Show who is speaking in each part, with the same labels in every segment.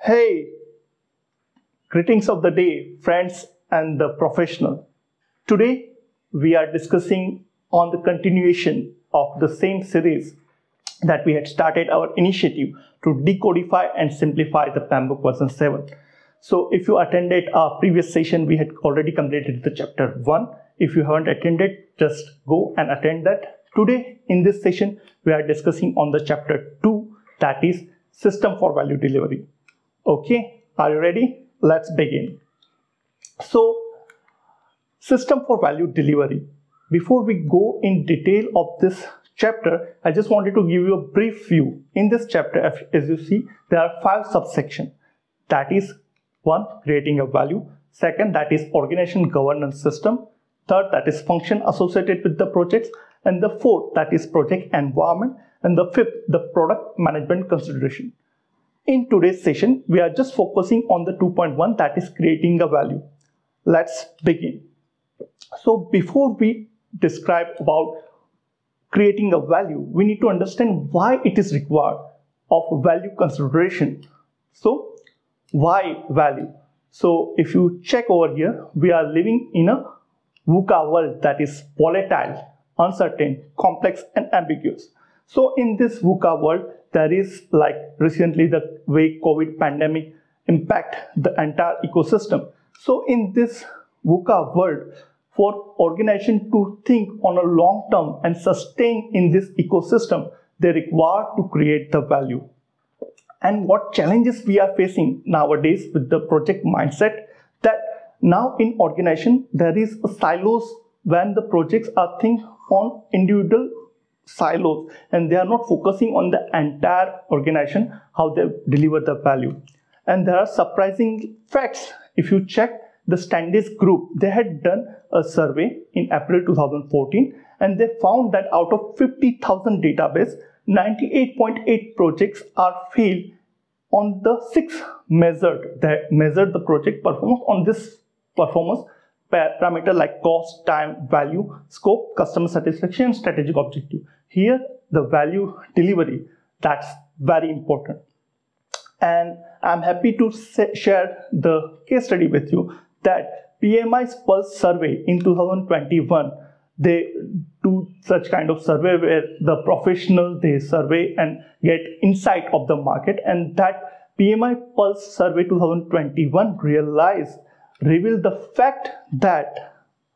Speaker 1: Hey, greetings of the day, friends and the professional. Today, we are discussing on the continuation of the same series that we had started our initiative to decodify and simplify the PMBOK version 7. So if you attended our previous session, we had already completed the chapter 1. If you haven't attended, just go and attend that. Today, in this session, we are discussing on the chapter 2, that is System for Value Delivery. Okay, are you ready? Let's begin. So, System for Value Delivery. Before we go in detail of this chapter, I just wanted to give you a brief view. In this chapter, as you see, there are 5 subsections. That is 1, creating a value. 2nd, that is organization governance system. 3rd, that is function associated with the projects. And the 4th, that is project environment. And the 5th, the product management consideration. In today's session, we are just focusing on the 2.1, that is creating a value. Let's begin. So before we describe about creating a value, we need to understand why it is required of value consideration. So why value? So if you check over here, we are living in a VUCA world that is volatile, uncertain, complex and ambiguous. So in this VUCA world, there is like recently the way COVID pandemic impact the entire ecosystem. So in this VUCA world, for organization to think on a long term and sustain in this ecosystem, they require to create the value. And what challenges we are facing nowadays with the project mindset, that now in organization there is a silos when the projects are think on individual silos and they are not focusing on the entire organization, how they deliver the value. And there are surprising facts. If you check the Standish Group, they had done a survey in April 2014 and they found that out of 50,000 database, 98.8 projects are failed on the 6 measured. They measured the project performance on this performance parameter like cost, time, value, scope, customer satisfaction, and strategic objective. Here, the value delivery, that's very important. And I'm happy to share the case study with you that PMI's Pulse survey in 2021, they do such kind of survey where the professional, they survey and get insight of the market, and that PMI Pulse survey 2021 revealed the fact that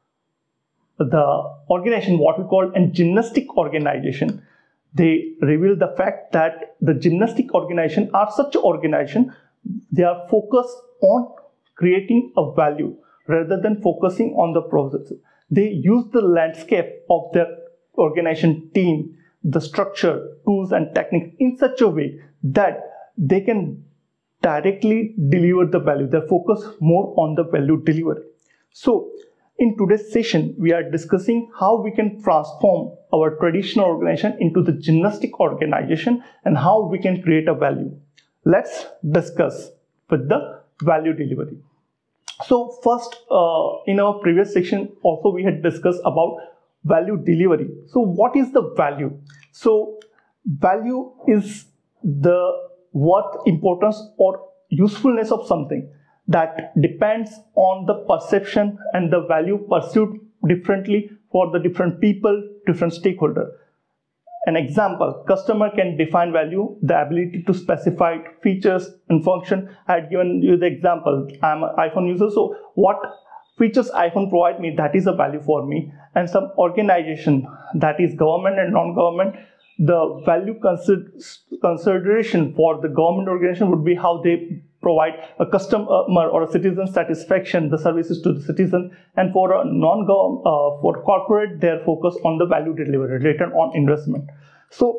Speaker 1: the organization, what we call a gymnastic organization, they reveal the fact that the gymnastic organization are such an organization, they are focused on creating a value rather than focusing on the process. They use the landscape of their organization team, the structure, tools and techniques in such a way that they can directly deliver the value. They focus more on the value delivery. So in today's session, we are discussing how we can transform our traditional organization into the gymnastic organization and how we can create a value. Let's discuss with the value delivery. So first, in our previous section, also we had discussed about value delivery. So what is the value? So value is the worth, importance or usefulness of something that depends on the perception and the value pursued differently for the different people, different stakeholders. An example, customer can define value, the ability to specify features and function. I had given you the example, I'm an iPhone user, so what features iPhone provide me, that is a value for me. And some organization, that is government and non-government, the value consideration for the government organization would be how they provide a customer or a citizen satisfaction, the services to the citizen, and for a non-government, for corporate, their focus on the value delivery, return on investment. So,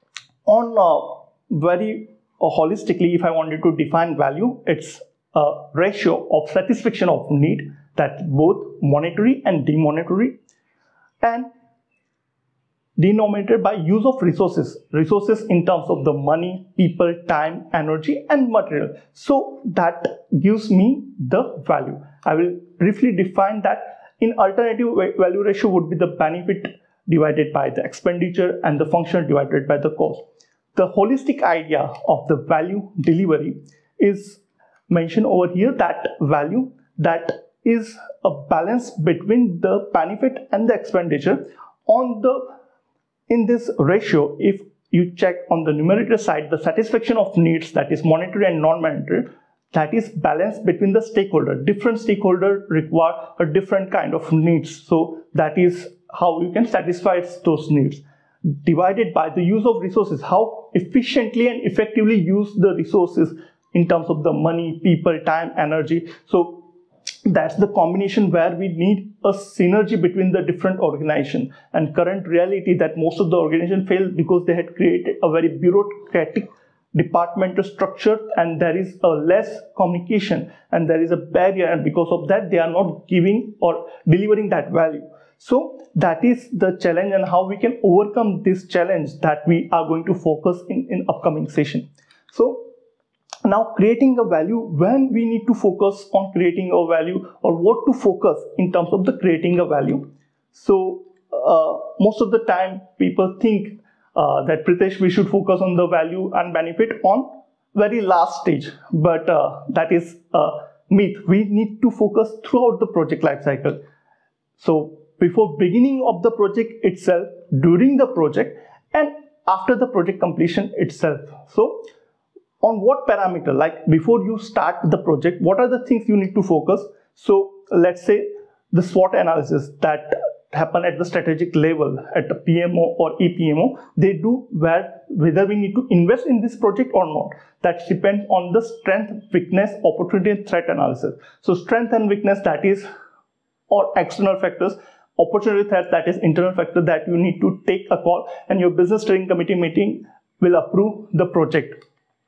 Speaker 1: on very holistically, if I wanted to define value, it's a ratio of satisfaction of need, that both monetary and demonetary, and denominated by use of resources in terms of the money, people, time, energy and material. So that gives me the value. I will briefly define that. In alternative, value ratio would be the benefit divided by the expenditure and the function divided by the cost. The holistic idea of the value delivery is mentioned over here, that value that is a balance between the benefit and the expenditure. In this ratio, if you check on the numerator side, the satisfaction of needs, that is monetary and non-monetary, that is balanced between the stakeholder. Different stakeholders require a different kind of needs. So that is how you can satisfy those needs. Divided by the use of resources, how efficiently and effectively use the resources in terms of the money, people, time, energy. So that's the combination where we need a synergy between the different organizations. And current reality that most of the organizations fail because they had created a very bureaucratic departmental structure, and there is a less communication and there is a barrier, and because of that they are not giving or delivering that value. So that is the challenge, and how we can overcome this challenge that we are going to focus in upcoming session. So now, creating a value, when we need to focus on creating a value, or what to focus in terms of the creating a value. So most of the time people think that Pritesh, we should focus on the value and benefit on very last stage, but that is a myth. We need to focus throughout the project life cycle. So before beginning of the project itself, during the project, and after the project completion itself. So on what parameter, like before you start the project, what are the things you need to focus? So let's say the SWOT analysis that happen at the strategic level, at the PMO or EPMO, they do whether we need to invest in this project or not. That depends on the strength, weakness, opportunity and threat analysis. So strength and weakness, that is or external factors. Opportunity threat, that is internal factor that you need to take a call, and your business steering committee meeting will approve the project.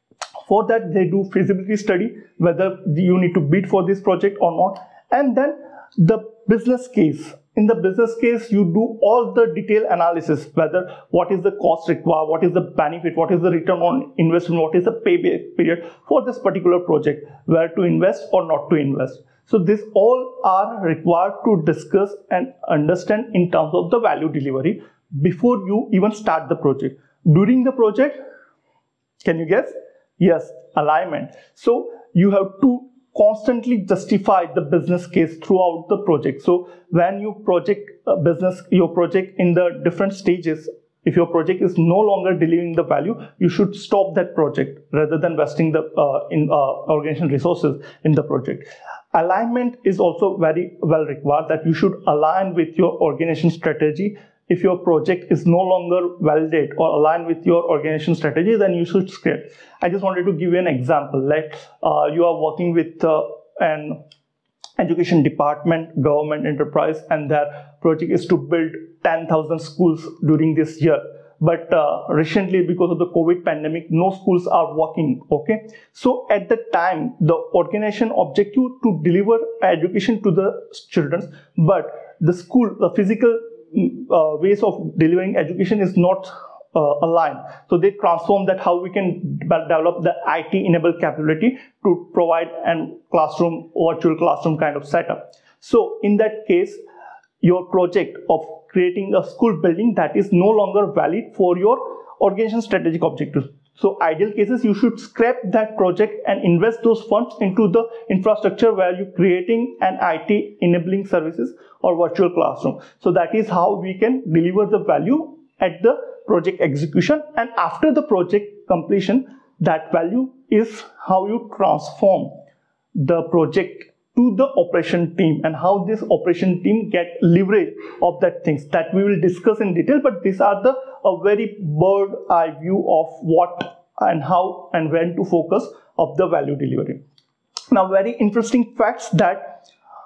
Speaker 1: For that, they do feasibility study, whether you need to bid for this project or not. And then the business case. In the business case, you do all the detailed analysis, whether what is the cost required, what is the benefit, what is the return on investment, what is the payback period for this particular project, where to invest or not to invest. So these all are required to discuss and understand in terms of the value delivery before you even start the project. During the project, can you guess? Yes, alignment. So you have to constantly justify the business case throughout the project. So when you project your project in the different stages, if your project is no longer delivering the value, you should stop that project rather than wasting the organization resources in the project. Alignment is also very well required, that you should align with your organization strategy. If your project is no longer validated or aligned with your organization strategy, then you should scale. I just wanted to give you an example. Like you are working with an education department, government enterprise, and their project is to build 10,000 schools during this year. But recently, because of the COVID pandemic, no schools are working, okay? So at the time, the organization objective to deliver education to the children, but the school, the physical ways of delivering education is not aligned. So they transform that, how we can develop the IT enabled capability to provide a classroom, virtual classroom kind of setup. So in that case, your project of creating a school building, that is no longer valid for your organization strategic objectives. So ideal cases, you should scrap that project and invest those funds into the infrastructure where you're creating an IT enabling services or virtual classroom. So that is how we can deliver the value at the project execution, and after the project completion, that value is how you transform the project to the operation team, and how this operation team get leverage of that things that we will discuss in detail. But these are a very bird eye view of what and how and when to focus of the value delivery. Now, very interesting facts that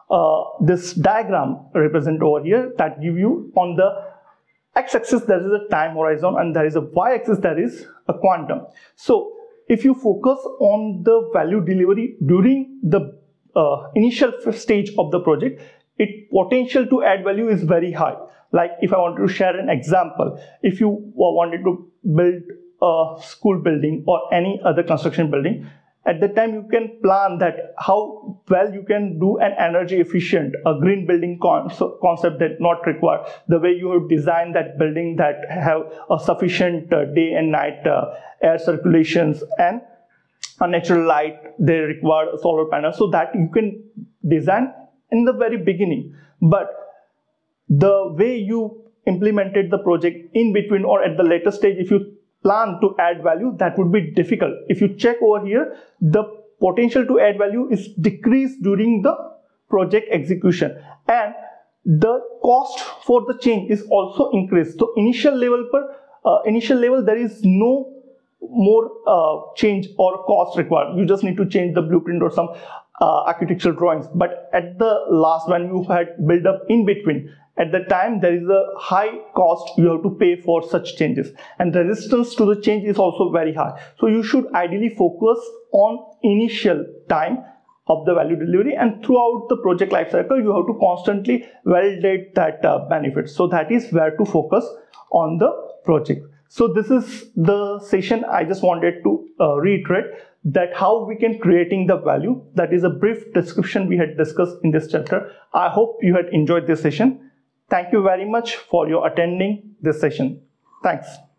Speaker 1: this diagram represent over here, that give you on the x-axis there is a time horizon and there is a y-axis there is a quantum. So if you focus on the value delivery during the initial stage of the project, its potential to add value is very high. Like if I want to share an example, if you wanted to build a school building or any other construction building, at the time you can plan that how well you can do an energy efficient, a green building concept that not required, the way you have designed that building that have a sufficient day and night air circulations, and a natural light, they require a solar panel, so that you can design in the very beginning. But the way you implemented the project in between or at the later stage, if you plan to add value, that would be difficult. If you check over here, the potential to add value is decreased during the project execution, and the cost for the change is also increased. So initial level there is no more change or cost required. You just need to change the blueprint or some architectural drawings. But at the last, when you had built up in between, at the time there is a high cost you have to pay for such changes, and the resistance to the change is also very high. So you should ideally focus on initial time of the value delivery, and throughout the project life cycle you have to constantly validate that benefit. So that is where to focus on the project. So this is the session. I just wanted to reiterate that how we can creating the value. That is a brief description we had discussed in this chapter. I hope you had enjoyed this session. Thank you very much for your attending this session. Thanks.